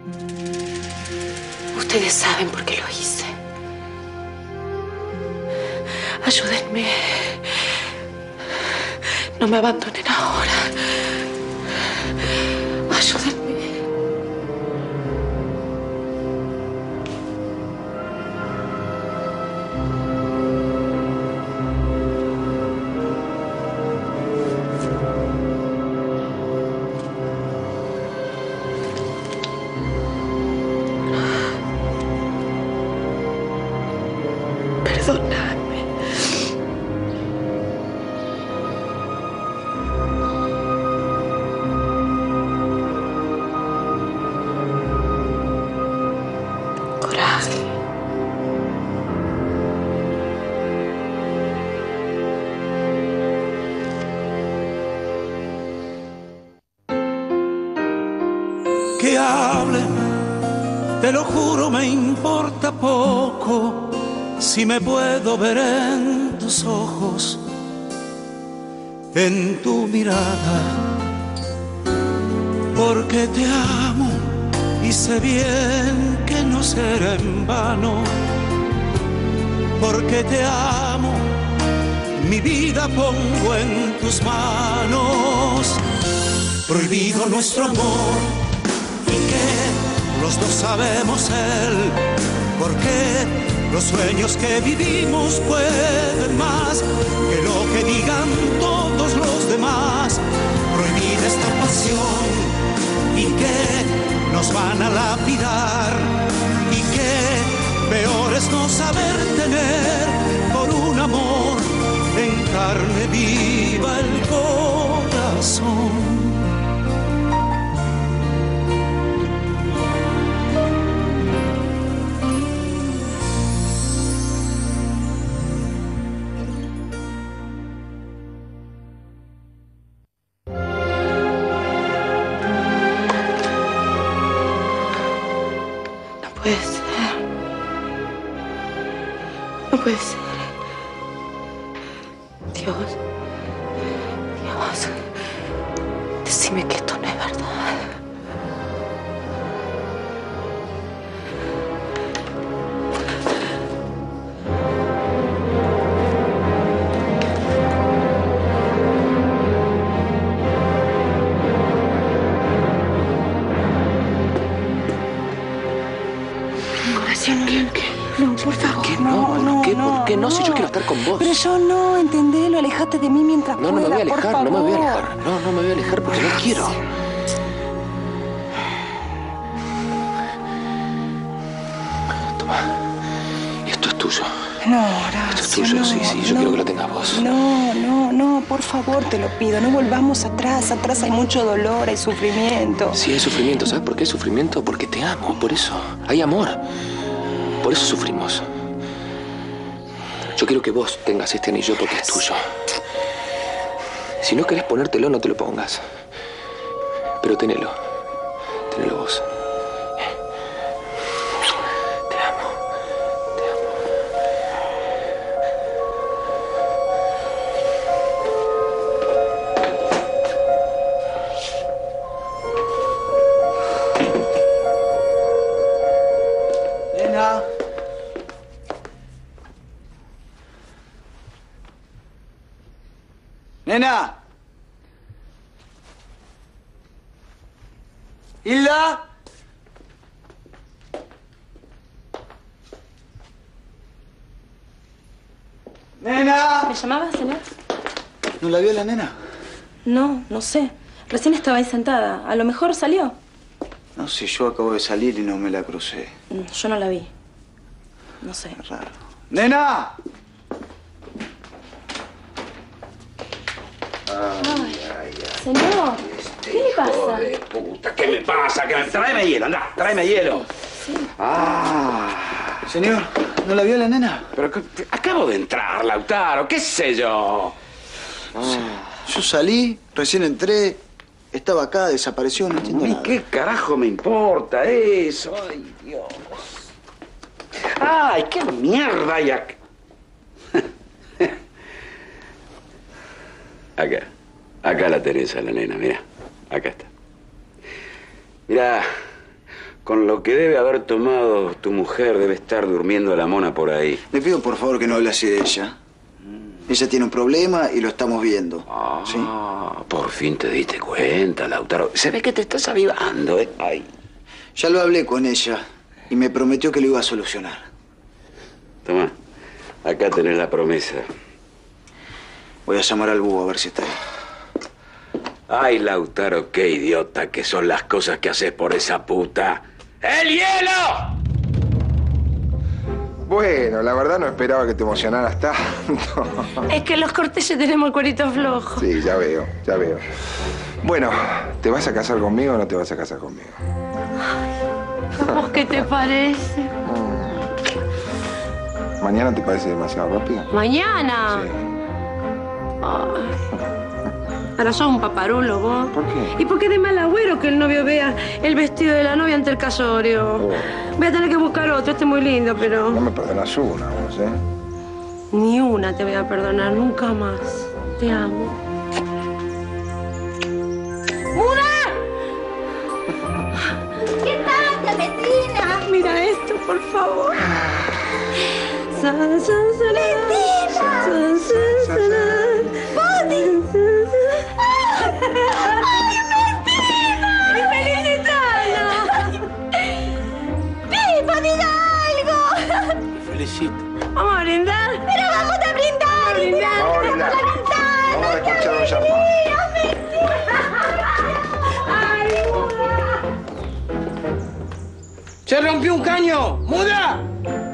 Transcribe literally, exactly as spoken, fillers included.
Ustedes saben por qué lo hice. Ayúdenme. No me abandonen ahora. Ayúdenme. Perdóname. Coraje. Que hable, te lo juro, me importa poco. Si me puedo ver en tus ojos, en tu mirada, porque te amo y sé bien que no será en vano, porque te amo, mi vida pongo en tus manos. Prohibido nuestro amor y que los dos sabemos él, porque los sueños que vivimos pueden más que lo que digan todos los demás. Prohibida esta pasión y que nos van a lapidar, y que peor es no saber tener por un amor en carne viva el corazón. No puede ser. No puede ser. Dios. Dios. Decime que esto no es verdad. ¿Qué, qué? No, por favor. ¿Qué no? No, ¿Por qué? no, ¿Por qué no? no. Si yo quiero estar con vos. Pero yo no, entendelo, alejate de mí mientras No, no pueda, me voy a alejar, por no me voy a favor. alejar. No, no me voy a alejar porque no quiero. Toma. Esto es tuyo. No, Horacio, Esto es tuyo, no, sí, sí. Yo no. quiero que lo tengas vos. No, no, no, por favor, te lo pido. No volvamos atrás. Atrás hay mucho dolor, hay sufrimiento. Sí, hay sufrimiento. ¿Sabes por qué hay sufrimiento? Porque te amo, por eso. Hay amor. Por eso sufrimos. Yo quiero que vos tengas este anillo porque es tuyo. Si no querés ponértelo, no te lo pongas. Pero tenelo. Tenelo vos. Te amo. Te amo. Nena. Nena. Hilda. Nena. ¿Me llamaba, señor? ¿No la vio la nena? No, no sé. Recién estaba ahí sentada. A lo mejor salió. No sé, yo acabo de salir y no me la crucé. Mm, Yo no la vi. No sé. Es raro. ¡Nena! Señor, ¿qué le pasa? Hijo de puta, ¿qué me pasa? ¿Qué me... Tráeme hielo, anda, tráeme hielo. Ah. Señor, ¿no la vio la nena? Pero que- acabo de entrar, Lautaro, qué sé yo. Yo salí, recién entré, estaba acá, desapareció, no entiendo ¿Y nada. qué carajo me importa eso? Ay, Dios. Ay, qué mierda hay acá. Acá. Acá la tenés a la nena, mira. Acá está. Mira, Con lo que debe haber tomado tu mujer, debe estar durmiendo la mona por ahí. Le pido por favor que no hable así de ella. Ella tiene un problema y lo estamos viendo. Ah, ¿Sí? por fin te diste cuenta, Lautaro. Se ve que te estás avivando, ¿eh? Ay. Ya lo hablé con ella y me prometió que lo iba a solucionar. Tomá, acá tenés la promesa. Voy a llamar al búho a ver si está ahí. Ay, Lautaro, qué idiota que son las cosas que haces por esa puta. ¡El hielo! Bueno, la verdad no esperaba que te emocionaras tanto. Es que los corteses tenemos el cuerito flojo. Sí, ya veo, ya veo. Bueno, ¿te vas a casar conmigo o no te vas a casar conmigo? ¿A vos qué te parece? ¿Mañana te parece demasiado rápido? ¿Mañana? Sí. Ay. Ahora sos un paparulo, vos. ¿Por qué? ¿Y por qué de mal agüero que el novio vea el vestido de la novia ante el casorio? Oh. Voy a tener que buscar otro, este es muy lindo, pero... No me perdonas una, vos, ¿eh? Ni una te voy a perdonar, nunca más. Te amo. ¡Muda! ¿Qué pasa, vecina? Mira esto, por favor. San, san, san, ¡Vecina! san, san, san, ¡Body! ¡Ay, vecina! ¡Felicitala! ¡Pipo, diga algo! Felicito. Vamos a brindar. ¡Pero vamos a brindar! Vamos a brindar. Vamos a brindar. Vamos a descorchar un champán. ¡Ay, Muda! ¡Se rompió un caño! ¡Muda!